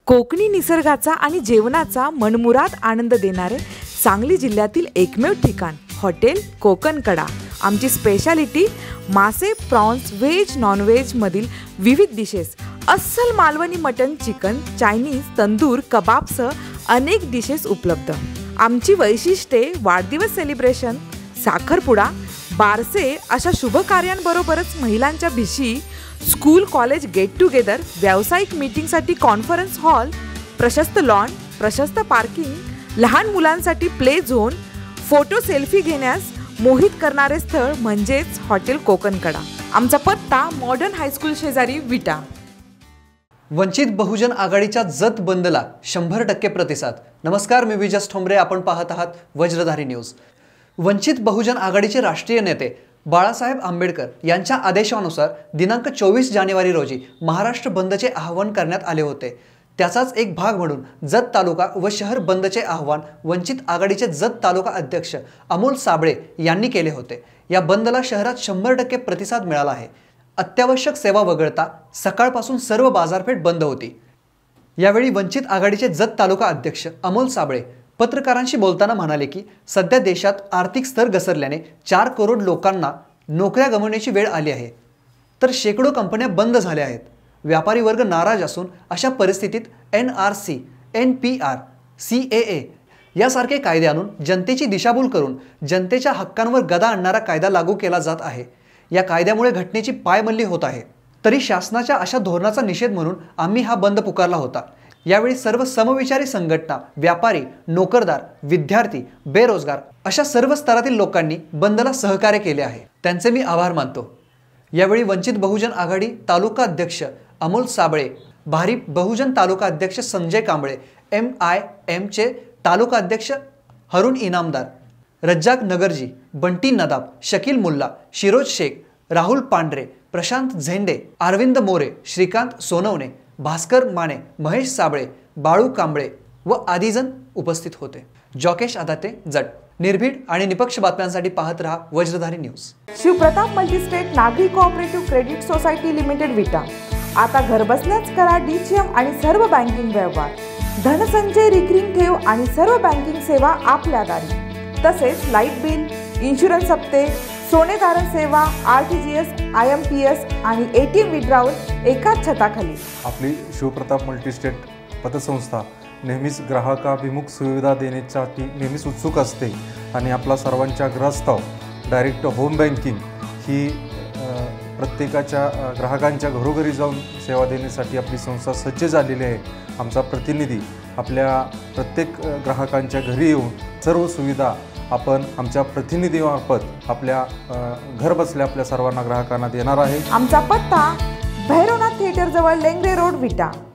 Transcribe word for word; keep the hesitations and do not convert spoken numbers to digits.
कोकणी निसर्गाचा आणि जेवणाचा मनमुराद आनंद देणारे सांगली जिल्ह्यातील एकमेव ठिकाण हॉटेल कोकणकडा। आमची स्पेशालिटी मासे, प्रॉन्स, व्हेज, नॉनव्हेज मधील विविध डिशेस, अस्सल Malvani mutton, chicken, Chinese, tandoor, कबाबसह अनेक डिशेस उपलब्ध। आमची वैशिष्ट्ये वाढदिवस सेलिब्रेशन, साखरपुडा, बारसे अशा शुभ कार्यांबरोबरच महिलांच्या भिशी, स्कूल कॉलेज गेट टुगेदर, व्यावसायिक मीटिंगसाठी कॉन्फरन्स हॉल, प्रशस्त लॉन, प्रशस्त पार्किंग, लहान मुलांसाठी प्ले झोन, फोटो सेल्फी घेण्यास मोहित करणारे स्थळ म्हणजेच हॉटेल कोकणकडा। आमचा पत्ता मॉडर्न हायस्कूल शेजारी विटा। वंचित बहुजन आघाडीच्या जत बंदला शंभर टक्के प्रतिसाद। नमस्कार, मी विजय ठोंबरे, आपण पाहत आहात वज्रधारी न्यूज। वंचित बहुजन आघाडीचे राष्ट्रीय नेते बाळासाहेब आंबेडकर यांच्या आदेशानुसार दिनांक चोवीस जानेवारी रोजी महाराष्ट्र बंदचे आवाहन करण्यात आले होते। त्याचाच एक भाग म्हणून जत तालुका व शहर बंदचे आवाहन वंचित आघाडीचे जत तालुका अध्यक्ष अमोल साबळे यांनी केले होते। या बंदला शहरात शंभर टक्के प्रतिसाद मिळाला आहे। अत्यावश्यक सेवा वगळता सकाळपासून सर्व बाजारपेठ बंद होती। यावेळी वंचित आघाडीचे जत तालुका अध्यक्ष अमोल साबळे पत्रकारांशी बोलताना म्हणाले की सध्या देशात आर्थिक स्तर घसरल्याने चार करोड लोकांना नोकऱ्या गमावण्याची वेळ आली आहे, तर शेकडो कंपन्या बंद झाल्या आहेत। व्यापारी वर्ग नाराज असून अशा परिस्थितीत N R C, N P R, C A A यासारखे कायदे आणून जनतेची दिशाभूल करून जनतेच्या हक्कांवर गदा आणणारा कायदा लागू केला जात आहे। या कायद्यामुळे घटनेची पायमल्ली होत आहे। तरी शासनाच्या अशा धोरणाचा निषेध म्हणून आम्ही हा बंद पुकारला होता। यावेळी सर्व समविचारी संघटना, व्यापारी, नोकरदार, विद्यार्थी, बेरोजगार अशा सर्व स्तरातील लोकांनी बंदला सहकार्य केले आहे, त्यांचे मी आभार मानतो। यावेळी वंचित बहुजन आघाडी तालुका अध्यक्ष अमोल साबळे, भारिप बहुजन तालुका अध्यक्ष Sanjay Kamble, M I M चे तालुका अध्यक्ष हरुण इनामदार, रज्जाक नगरजी, बंटी नदाब, शकील मुल्ला, शिरोज शेख, राहुल पांढरे, प्रशांत झेंडे, अरविंद मोरे, श्रीकांत सोनवणे, भास्कर माने, महेश साबळे, बाळू कांबळे व आदीजण उपस्थित होते। जॉकेश आदाते, जट। निर्भीड आणि निपक्ष बातम्यांसाठी पाहत रहा वज्रधारी न्यूज। शिवप्रताप मल्टीस्टेट नागरी cooperative credit society limited Vita. आता घर बसल्याच करा डीसीएम आणि सर्व बँकिंग व्यवहार, धनसंचय, रिकरिंग ठेव आणि सर्व बँकिंग सेवा आपल्या दारी। तसेच लाईट बिल, इन्शुरन्स हप्ते, सोने तारण सेवा, R T G S, I M P S आणि ए टी एम विड्रॉवल एकाच छताखाली। आपली शिवप्रताप मल्टीस्टेट पतसंस्था नेहमीच ग्राहकाभिमुख सुविधा देण्यासाठी नेहमीच उत्सुक असते आणि आपला सर्वांच्या ग्रहस्थाव डायरेक्ट होम बँकिंग ही प्रत्येकाच्या ग्राहकांच्या घरोघरी जाऊन सेवा देण्यासाठी आपली संस्था सज्ज झालेली आहे। आमचा प्रतिनिधी आपल्या प्रत्येक ग्राहकांच्या घरी येऊन सर्व सुविधा आपण आमच्या प्रतिनिधीमार्फत आपल्या घर बसल्या आपल्या सर्वांना ग्राहकांना देणार आहे। आमचा पत्ता भैरवनाथ थिएटर जवळ लेंगरे रोड, विटा।